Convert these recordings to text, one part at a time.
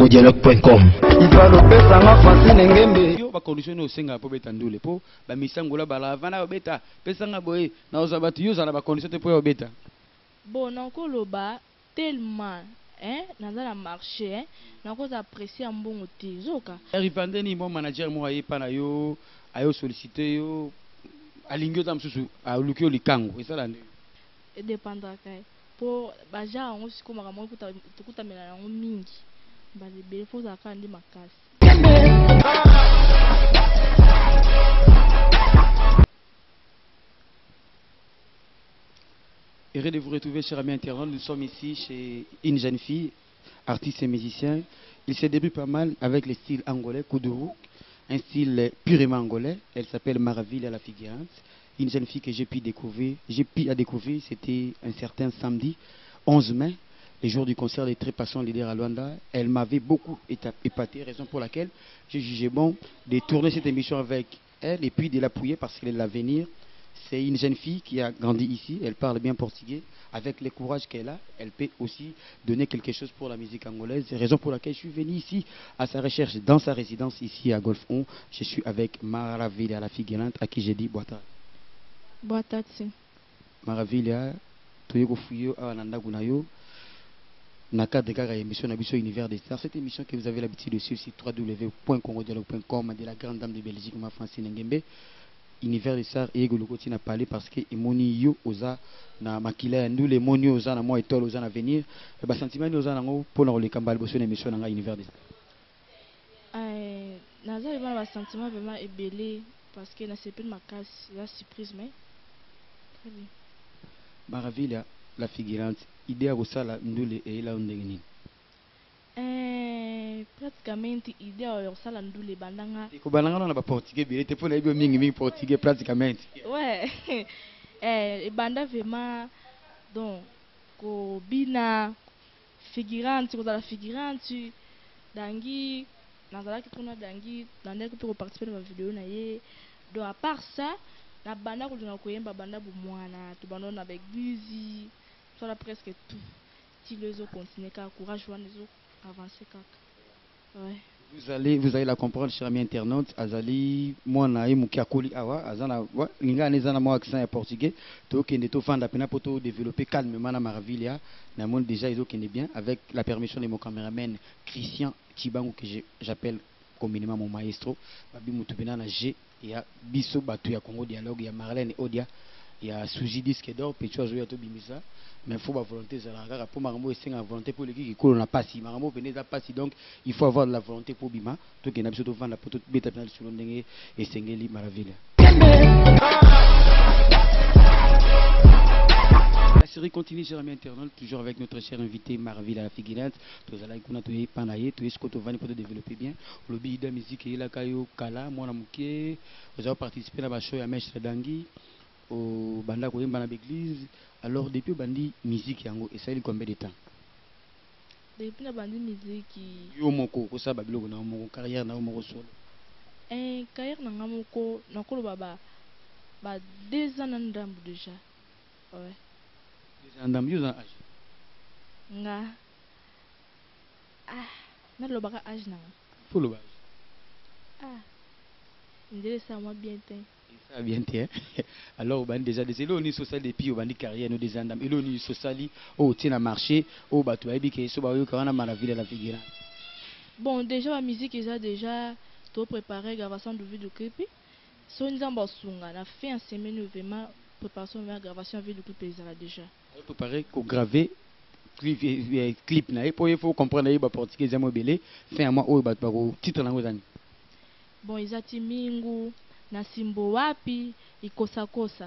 congodialogue.com. Il va le pesa nga Francine Ngembe. Yo ba condition au senga po beta ndule po ba misangola bala vana beta pesa nga boye na ozabatu yo za na ba condition te po beta. Bon nakoloba tellement naza na marché nakoza apprécier mbongo te zoka. Rivandeni mon manager mo aye pa na yo ayo solliciter yo alingyo tam susu a lukyo likango esala ndi. Et dépendra kai po baja ngo sikoma kama tukuta mela ngo mingi ba lebele fo za kandi makasi. Heureux de vous retrouver, chers amis internautes. Nous sommes ici chez une jeune fille, artiste et musicien. Il se débrouille pas mal avec le style angolais, Kuduru, un style purement angolais. Elle s'appelle Maravilla la figurante. Une jeune fille que j'ai pu découvrir. C'était un certain samedi 11 mai, le jour du concert des Trépassants leader à Luanda. Elle m'avait beaucoup épaté, raison pour laquelle j'ai jugé bon de tourner cette émission avec elle et puis de l'appuyer parce qu'elle est l'avenir. C'est une jeune fille qui a grandi ici, elle parle bien portugais. Avec le courage qu'elle a, elle peut aussi donner quelque chose pour la musique angolaise. C'est la raison pour laquelle je suis venu ici à sa recherche, dans sa résidence ici à Golf 1. Je suis avec Maravilla la figurante à qui j'ai dit Boata. Boata. Maravilla, Toyoko Fuyo, Anandagunayo. Naka de Gaga émission Nabiso Univers des Stars. Cette émission que vous avez l'habitude de suivre sur www.congodialogue.com de la grande dame de Belgique, ma Francine Ngembe. Univers des Stars et Golokoti n'a parlé parce que Emoni yo oza na makila nous les moni oza na moi etol oza na venir et ba sentiment oza na ngo pour na le kambal bosso na émission na Univers des Stars. Naza ba sentiment vraiment ébélé parce que na c'est pas ma casse la surprise mais très bien. Maravilla la figurante idée à osala ndule et la ndengeni. Pratiquement idée à osala ndule bandanga. Ko bandanga na ba portugais bilé te pour na ibo mingi portugais pratiquement. Ouais. Banda vraiment donc ko bina figurante ko la figurante dangi nazala ki tuna dangi nande ko participer dans la vidéo na ye. Donc à part ça na banda ko linga ko yemba banda bu mwana to banda na beguzi soit presque tout. Si les autres continuent car courage les autres avancer kaka. Ouais. Vous allez la comprendre, chers amis internautes. Azali, moi, na imuki akoli awa, azana, linga nezana moi accent en portugais. To kende to fanda pena poto développer calmement na Maravilla. Na monde déjà ils ont bien avec la permission de mon caméraman Christian Chibangu que j'appelle communément mon maestro. Babi mutubena na G, il y a Biso Batu ya Congo Dialogue, il y a Marlène Odia, il y a Suji Disque d'or, Pecho Zoya to bimisa. Mais il faut avoir volonté, pour Marambo et la volonté pour les qui coulent n'a pas si Marambo venez à passer donc il faut avoir de la volonté pour Bima. Donc il y a besoin de vendre la poteau bêta sur l'ondenge et Sengeli Maravilla. La série continue sur Internet, toujours avec notre cher invité Maravilla la figurante. Tous allez qu'on a tout panaye, tout ce qu'on va pour développer bien. Le billet de musique et la kayo kala, moi na muké, vous avez participé à la show à Mèche Dangi. Au banda ko yemba na l'église. Alors depuis bandi musique yango et ça il combien de temps? Depuis na bandi musique yo moko ko sa babilo na moko carrière na moko solo. Carrière na ngamoko na ko baba ba 2 ans ndambu déjà. Ouais. 2 ans ndambu yo âge. Nga na lo baka âge na. Pour le âge. Ndele ça moi bien temps. Ça bien tiens. Alors on déjà des éloignes social depuis on bandi carrière nous des andam éloignes sociali au tient à marché au bateau et que so ba yo kana Maravilla la figurante. Bon déjà la musique déjà tout préparé gravation de vidéo clip. So nzamba sunga na fait en semaine vraiment préparation de gravation de vidéo clip déjà. Préparé ko graver clip na et pour il faut comprendre ba portugais za mobile fait moi au ba titre na ngozani. Bon izati mingu na simbo wapi ikosa.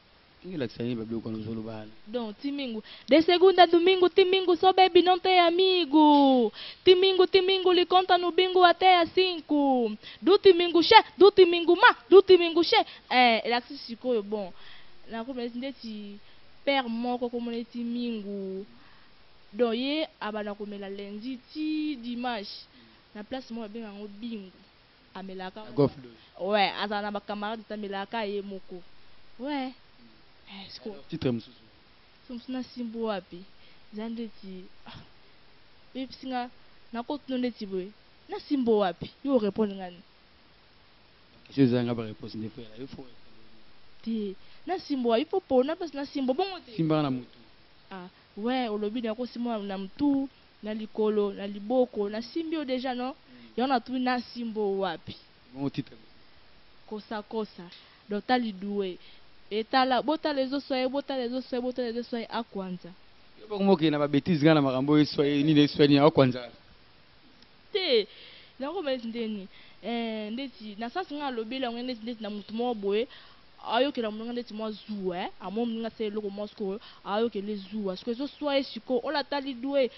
Donc timingu de segunda domingo timingu so baby não tem amigo. Timingu lhe conta no bingo até às 5. Do timingu che. Ela se ficou bom. Na como ndeti père moko como timingu. Donc ye abana komela lundi ti dimanche. Na place mo bien en bingo. Amelaka. Ouais, azana ba camarade tamelaka ye moko. Ouais. Titre Somsuna simbo wapi. Zandeti. Bipsinga na ko tunde tiboy na simbo wapi yo répondre ngani je zanga ba réponse ne faut il faut ti na simbo il faut pona parce na simbo bongo te simba na mutu ah ouais olobi na ko simbo na mtu na likolo na liboko na simbio déjà non yona tu na simbo wapi bon titre kosa do tali duwe etala bota les osoye a kwanza yo ba moke na ba bêtise ngana makambo esoye ni esoye ni a kwanza te na ko mesi ndeni ndeti na sasa nga lobela ngene ndeti na mutu mo boye ayo ke la munga ndeti mo zuwe amo munga se loko mosko ayo ke le zuwa parce que zo soye siko ola tali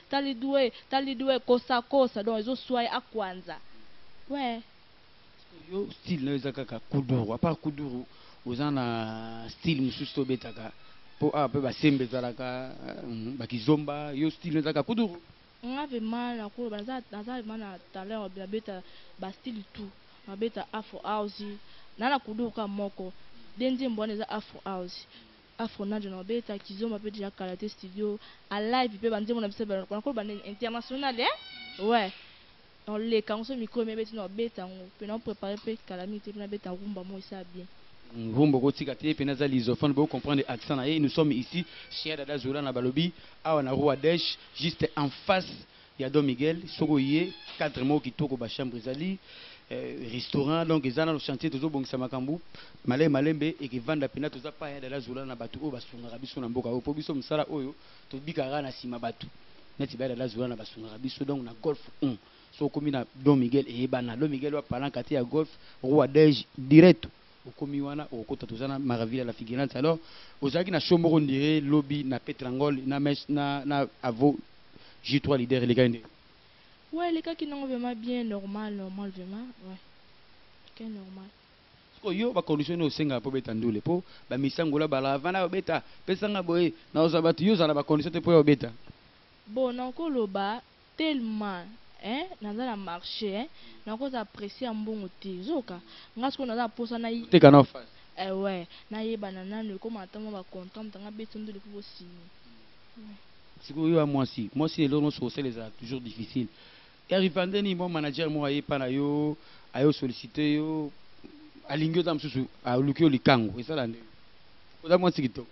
duwe kosa donc zo soye a kwanza ouais yo style na ezaka ka kuduru à part kuduru ozana style mususu betaka po a pe ba sembe zalaka ba kizomba yo style na ezaka kuduru nga vraiment na ko baza mana talent ba beta ba style tout ba beta afro house na kuduru ka moko denze mbona za afro house afro na jona beta kizomba pe déjà karate studio a live pe banze mona bisa ba ko ba international ouais on les quand ce micro mais beti no beta on peut non préparer pe calamité na beta rumba mo ça bien rumba ko tika te pe na za lisophone pour comprendre accent na nous sommes ici chez Dada Zola na balobi awa na Roi Desch juste en face ya Don Miguel sokoye 4 mots qui toko ba chambre zali restaurant donc ezana le chantier tozo bongisa makambu malembe et qui vanda pena toza pa ya Dada Zola na batu o basunga biso na mboka o po biso musala oyo to bikara na sima batu neti ba Dada Zola na basunga biso donc na golf 1 so komi na Don Miguel et bana Don Miguel wa parlant kati ya golf Roi Desch direct au komi wana au kota tozana maravilla la figurante alors ozaki na shomboro ndire lobby na Petrangol na mesh na avo J3 leader les gars. Ouais, les gars qui n'ont vraiment bien normal vraiment. Ouais. C'est normal. Parce que yo ba conditionner au senga po beta ndule po ba misangola bala vana beta pesanga boye na ozabatu yo za ba conditionner po beta. Bon, na ko loba tellement na za la marché na ko apprécier mbongo te zoka ngasko na za posa na yi te kana face ouais na yeba na nanu ko matama ba content tanga beto ndule po si c'est que yo a moi si les lots sociaux les a toujours difficile et arrivant ni mon manager moi aye pa na yo ayo solliciter yo alingyo tam susu a lukyo likango et ça là ko da moi sikito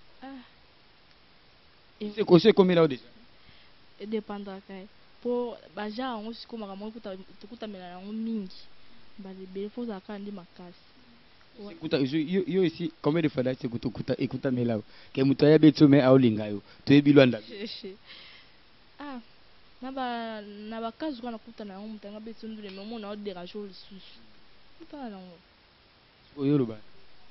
c'est quoi c'est combien là déjà dépendra kai po baja ngo sikoma kama kuta mela na ngo mingi ba lebele fo za kandi makasi écoute yo ici combien de fois là c'est écoute mais là que mutaya beto mais aolinga yo to ebilwanda na ba kazu kana kuta na ngo mutanga beto ndule mais mon na dérange le susu kuta na ngo oyo loba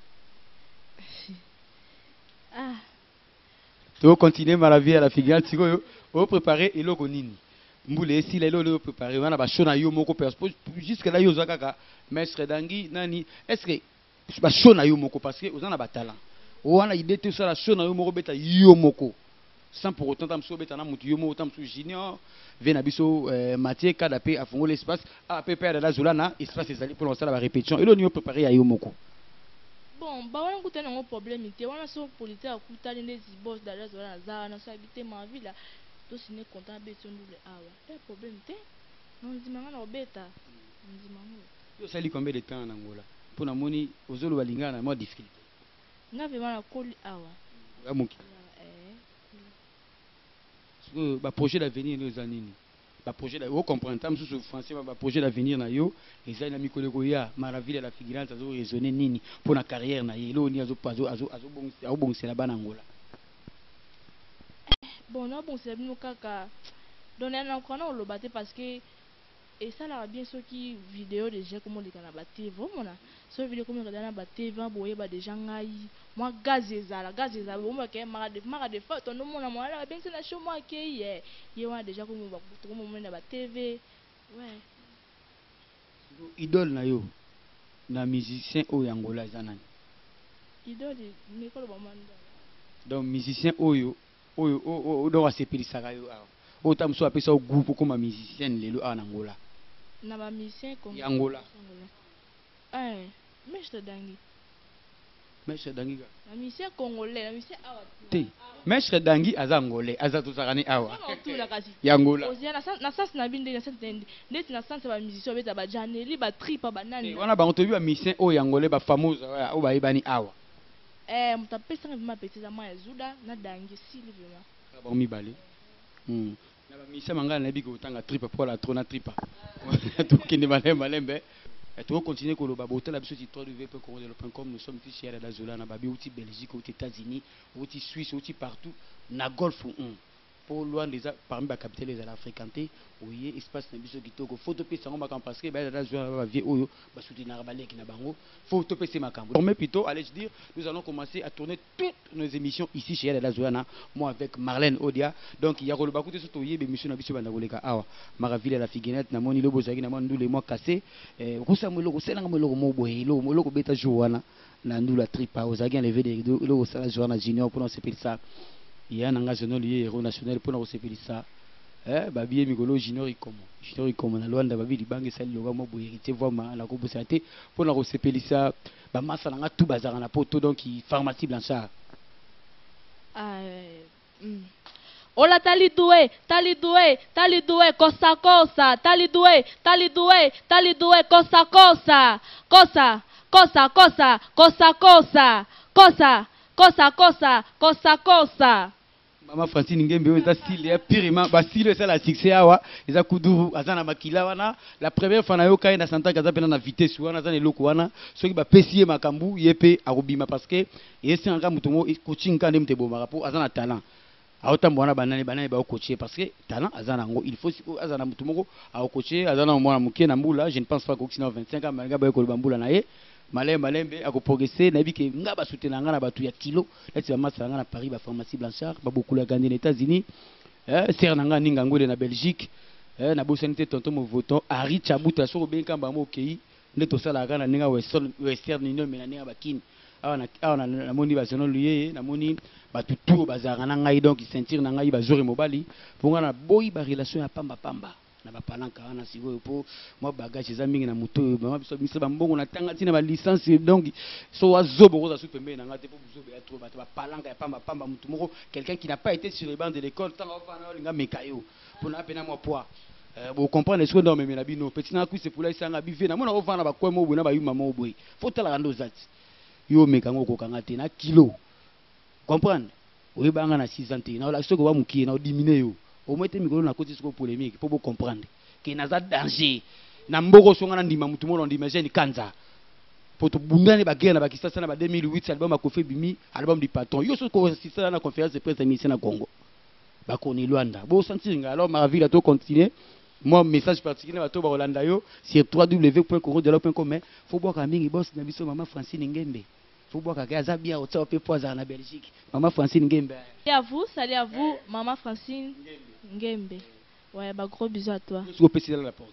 to continuer ma vie à la figure tiko yo o préparer eloko nini mbule si lelo le préparer wana ba shona yo moko jusque là yo zakaka maître dangi nani est-ce que ba shona yo moko parce que ozana ba talent wana idée tout ça la shona yo moko beta yo moko sans pour autant tam so beta na mutu yo moko tam so junior vena biso Mathieu kadapé afongo l'espace a pépère de la Zolana espace ezali pour lancer la répétition et le niveau préparé ya yo moko bon ba wana kutana ngo problème te wana so politique akutali ndezi boss de la Zolana za na so habiter ma vie là to sine content beto ndule awa pas problème te non dimanga na obeta ndimanga yo sali combien de temps en Angola pour na moni ozolo balinga na mo difficulté nga vraiment na koli awa amuki ba projet d'avenir nos anini ba projet vous comprenez tam sous français ba projet d'avenir na yo ezali na mikolo ko ya maravilla la figurante azo raisonner nini pour na carrière na yelo ni azo bongisa bana Angola bon non bon c'est bien kaka donner na kona olobate parce que et ça là bien ceux qui vidéo déjà comment les kana baté vraiment so vidéo comment regarder na baté va boyer ba déjà ngai moi gaz ezala bon ba ke mara de fa ton nom na moi là bien c'est na show moi ke ye wa déjà comme ba tout moment na ba TV ouais idole na yo na musicien oyo Angola ezanani idole mais ko ba manda donc musicien oyo do asepelisa yo awa otam so apesa groupe comme musicien lelo en Angola na ba musicien comme Angola mais je te dangi Maître Dangi. Na musicien congolais, na musicien awa. Te. Maître Dangi aza angolais, aza tozakani awa. Tula kasi. Yangola. Ozia na sens na binde na sens ndeti na sens ba musicien beta ba janeli ba tripa ba nani. Wana ba ontobi ba musicien o yangolais ba fameuse o ba yebani awa. Mutapesa vraiment petit za ma Zuda na Dangi sili vraiment. Ba mibale. Na ba musicien mangala na biko tanga tripa pour la trona tripa. To kinde malembe. Et tu vas continuer à le baboter la biso www.congolais.com. Nous sommes ici à la Zola, na babi outi Belgique, outi États-Unis, outi Suisse, outi partout, na Golfe. Pour loin des parmi les capitales les fréquenter, oui, espace na biso kitoko. Faut topé ça on va parce que la Zola va vie oyo, ba soutenir balé qui na bango. Faut topé c'est makambo. Mais plutôt, allez-je dire, nous allons commencer à tourner toutes nos émissions ici chez la Zola, moi avec Marlène Odia. Donc il y a le bakoute sur toyé émission na biso bana goleka awa. Maraville la figuinette na moni lobo zaki na moni ndule moi cassé. Kusa moloko selanga moloko mo boye lo moloko beta joana na ndula tripa ozaki enlever des lo sala joana junior pour nous s'appeler ça. Il y a un engagement lié héros national pour nous s'appeler ça. Babi Migolo junior ikomo na Luanda babi libange sali loba mo boye hérité vraiment la ko bosate pour nous s'appeler ça. Ba massa na tout bazar na poto donc pharmacie Blanchard. Ola talidoué, kosa kosa, talidoué, kosa kosa, kosa. Maman Francine Ngembe est style et purement ba style c'est la succès awa eza kuduru azana makila wana la première fois na yo kai na santa kaza pena na vitesse wana azana eloko wana soki ba pesier makambu yepe arobima parce que yesi anga mutumo coaching kande mtebo marapo azana talent autant bona banane ba coacher parce que talent azana ngo il faut azana mutumo a coacher azana mwana mukie na mbula je ne pense pas que Oxina 25 ans manga ba ko bambula na ye malembe ako progresser na bike nga ba soutenir nga na batu ya kilo lati ba massa nga na Paris ba pharmacie Blanchard ba beaucoup la gagner aux États-Unis ser nga ninga ngole na Belgique na bosanité tonton mo voto Ari Chabuta so benka ba mo kei ndeto sala kana ninga Western Union mena ninga bakini awa na moni ba sono lié na moni ba tutu bazara na ngai donc sentir na ngai ba jori mobali pour nga na boy ba relation ya pamba na ba palanka wana siko po moi bagage za mingi na moto mama biso biso ba mbongo na tanga tina ba licence donc so wazobo ko za su pembe na ngate po buzobe ya trop ba palanka ya pamba mutu moko quelqu'un qui n'a pas été sur les bancs de l'école tanga ofana linga mekayo pour na pena moi poids vous comprenez ce que non mais na bino petit na ku c'est pour la sanga bive na mona ofana ba kwemo bo na ba yuma mo boy faut tala rando zati yo mekango ko kanga te na kilo comprendre oyi banga na 6 ans te na la soko ba mukie na diminuer yo au moins te mikolo na côté soko polémique pour vous comprendre que naza danger na mboko songa na ndima mutu mo ndima jeune kanza pour to bundane ba guerre na ba kisasa na ba 2008 album a Kofi Bimi album du patron yo soko sisa na conférence de presse ici na Congo ba koni Luanda bo sentir nga alors Maraville a to continuer moi message particulier ba to ba Rolanda yo sur www.congolais.com mais faut boire ka mingi boss na biso maman Francine Ngembe. Faut boire kaka zabia au top poison na Belgique. Maman Francine Ngembe. Salut à vous, maman Francine Ngembe. Ouais, bah gros bisous à toi. Je vais passer dans la porte.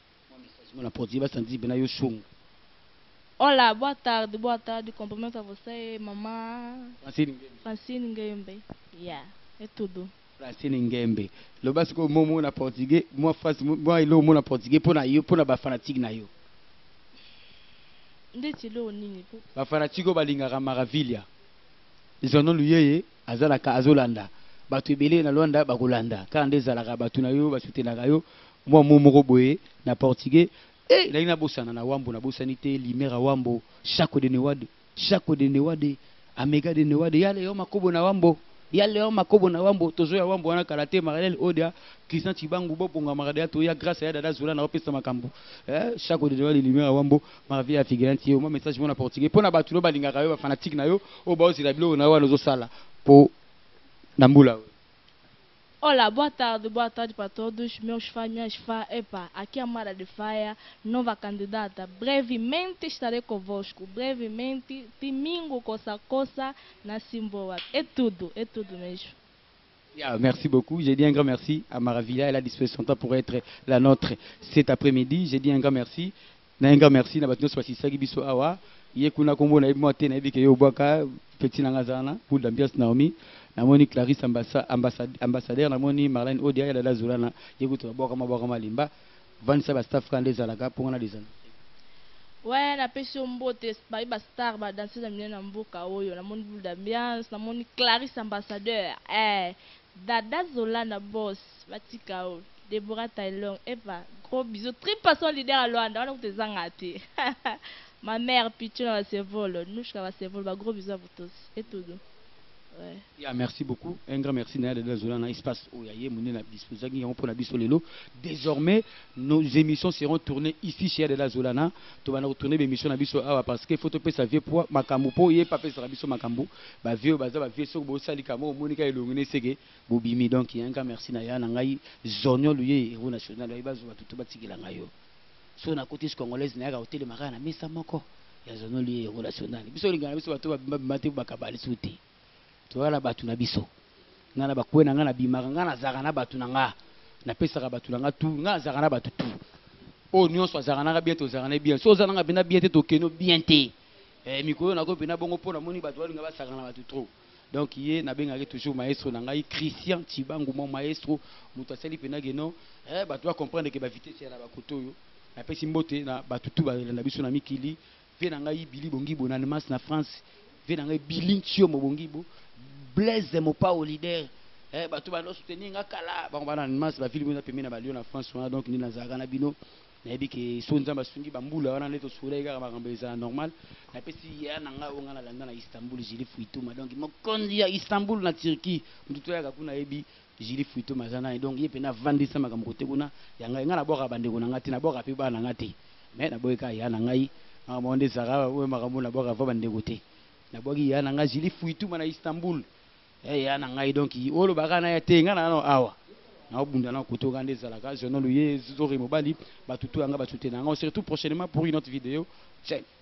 Mon porte, il va sentir bien yo chong. Hola, boa tarde, cumprimento a você, maman Francine Ngembe. Yeah, é tudo. Francine Ngembe. Le basco momo na portugais, moi France, moi ilo mo na portugais pour na ba fanatique na yo. Ba fanatiko balingaka Maravilia izono luyeye azalaka azolanda batu ebele na Luanda bakolanda kande ezalaka batu na yo basutenaka yo mwa moko boye na portugais nali na bosana na wambo na bosanité limera wambo chaque de newade amega de newade yale yo makobo na wambo tozo ya wambo wana karate Marlène Odia Christian Chibangu boponga marade to ya grâce ya dada Zola na opesa makambo chaque de newade limera wambo Maraville ya figuranti yo moi message mona portugais pona batu lo balingaka yo ba fanatique na yo o ba osila bilo na wana zo sala po na mbula. Olá, boa tarde para todos, meus fãs, minhas fãs. Epa, aqui é a Mara de Faia, nova candidata. Brevemente estarei convosco. Brevemente, domingo, coça, na Simboa. É tudo mesmo. Yeah, merci beaucoup. J'ai dit un grand merci à Maravilla. Elle a disposé son temps pour être la nôtre cet après-midi. J'ai dit un grand merci. Un grand merci. Na batno swasi sagi biso awa. Yekuna kombo na ibo te na ibike yo bwaka petit nangazana pour l'ambiance Naomi. Namoni Clarisse ambassadeur namoni Marlène Odia ya la Zulana yekuto boka malimba vanisa ba staff kande zalaka pongana dizana Ouais, na pesi mbote ba star ba danser na mboka oyo na moni boule d'ambiance na moni Clarisse ambassadeur Dada Zola na boss batika o Deborah Taylor Eva gros bisous triple son leader à Luanda on a zangati ma mère Pichu na Sevolo nous va Sevolo ba gros bisous à vous tous et tout. Ouais. Yeah, merci beaucoup. Un grand merci de la zone espace où il y a désormais, nos émissions seront tournées ici chez la Zolana. Tu vas retourner l'émission parce qu'il faut te payer sa vie pour Makambo. Pour y pas payer sa vie sur Makambo. Bah vieux, bah vieux sur Bossali Kamo, Monica et Longone Sege, Bobimi. Donc, il y a un grand merci Naya Nangai, Zonyo, lui, héros national, il va tout bâtir la Nayo. Sur la côté congolaise, Naya, hôtel de Marana, mais ça manque. Il y a Zonyo, lui, héros national. Bisous, les gars, bisous, tu vas mater Bakabali sauter. Toala batu na biso ngana bakwena ngana bimaka ngana zaka na batu nanga na pesaka batu nanga tu ngana zaka na batu tu o nyonso zaka na bien to zaka na bien so zaka na bina bien te to keno bien te mikolo na ko bina bongo pona moni batu balinga basaka na batu trop donc yé na benga toujours maestro nanga Christian Tibangu mon maestro muto asali pena geno batu va comprendre que ba vitesse na bakoto yo na pesi mbote na batu tu ba na biso na mikili ve nanga Bili Bongibo na mas na France ve nanga Bilin Chio mo Bongibo Blaise Mopa au leader bato ba no soutenir nga kala ba bana mas ba film na pemina ba Lyon na France donc ni na zaka na bino na yebi ke so nzamba sungi bambula wana neto soleil ga ba normal na pesi ya nanga onga na landa na Istanbul Jili Fuituma donc mo kondi ya Istanbul na Turquie mtuto ya kuna yebi Jili Fuituma zana donc yepe na vandi sama ka mkote kuna yanga nga na boka bande kuna ngati na boka pe bana ngati mais na boka ya na ngai monde zaka we makambo na boka va bande kote na boki ya nanga Jili Fuituma na Istanbul ya na ngai donc olo bakana ya tenga na no awa na obunda na kotoka ndezalaka je no luye zori mobali batutu anga batute na surtout prochainement pour une autre vidéo. Ciao.